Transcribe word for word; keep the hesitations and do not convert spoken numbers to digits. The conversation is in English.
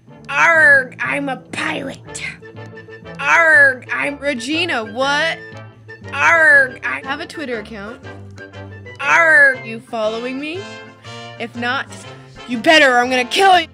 Arg, I'm a pirate. Arg, I'm Regina, what? Arg, I have a Twitter account. Arg, you following me? If not, you better or I'm gonna kill you.